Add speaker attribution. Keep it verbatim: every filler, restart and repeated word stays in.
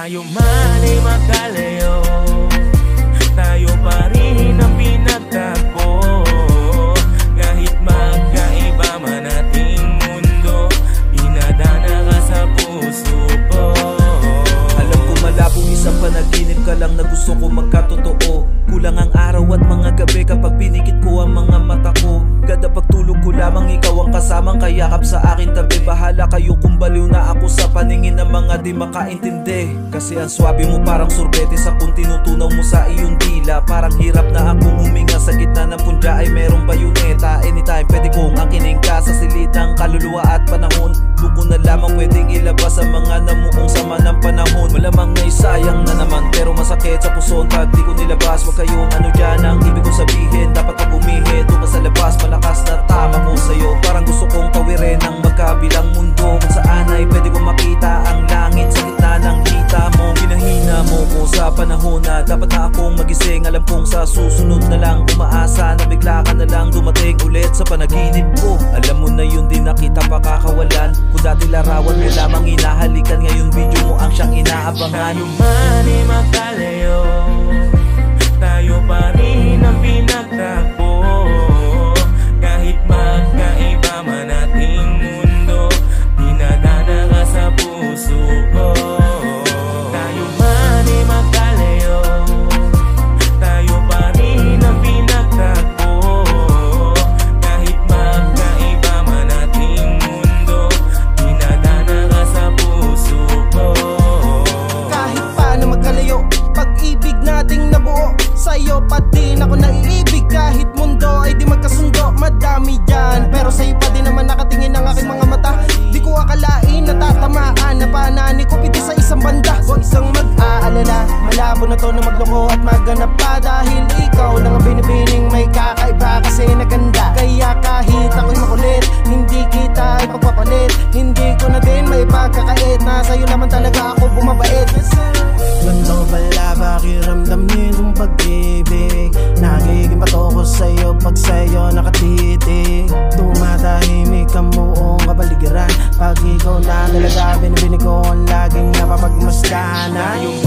Speaker 1: Tayo man ay magkalayo, tayo pa rin ang pinagtagpo. Kahit magkaiba man ating mundo, pinadana ka sa puso ko.
Speaker 2: Alam ko malabong isang panaginip ka lang na gusto ko magkatotoo. Kulang ang araw at mga gabi kapag pinikit ko ang mga mata ko. Kada pagtulog ko lamang ikaw ang kasamang kayakap sa akin tabi. Bahala kayo kung baliw na ako sa paningin ng mga di makaintindi. Kasi ang swabe mo parang sorbete sa kung tinutunaw mo sa iyong dila. Parang hirap na akong huminga sa gitna ng pundya ay merong bayoneta. Anytime pwede kong angkinin ka sa silid ng kaluluwa at panahon. Doon ko na lamang pwedeng ilabas ang mga namuong sama ng panahon. Malamang ngay sayang na naman pero masakit sa puson pag di ko nilabas. Huwag kayong ano dyan ang ibig kong sabihin. Dapat pag umihit doon ka sa labas, malakas na tama ko sa'yo. Parang gusto kong tawirin ang magkabilang mundo kung saan ay pwede kong makita ang langit sa gitna ng hita mo. Pinahina mo ko sa panahon na dapat na akong magising. Alam kong sa susunod na lang umaasa na bigla ka na lang dumating ulit sa panaginip ko. Alam mo na yun din na kita pakakawalan. Kung dati larawan mo lamang inahalikan, ngayon video mo ang siyang inaabangan.
Speaker 1: Tayo man ay magkalayo, tayo pa rin ang pinagtagpo. Kahit magkaiba man ating mundo, pinadana ka sa puso ko. Tayo man ay magkalayo, tayo pa rin ang pinagtagpo. Kahit magkaiba man ating mundo, pinadana ka sa puso ko.
Speaker 3: Kahit paano magkalayo, pag-ibig nating nabuo, sa'yo pa din ako naiibig. Kahit mundo ay di magkasundo, madami dyan, pero sa'yo pa din naman nakatingin ang aking mga mata. Di ko akalain natatamaan na panani ko piti sa isang banda. Huwag isang mag-aalala, malabo na to na magloko at magganap pa. Dahil ikaw lang ang binibining may kakaiba kasi naganda. Kaya kahit ako'y makulit, hindi kita ipagpapalit. Hindi ko na din may pagkakait na sa'yo naman talaga ako bumabait. Ganto pala pakiramdam nitong pag-ibig. Nagiging bato ko sa'yo pag sa'yo nakatitig. Tumatahimik ang buong kapaligiran. Pag ikaw na nalaga, binibinig ko ang laging napapagmasdahan.
Speaker 1: Tayo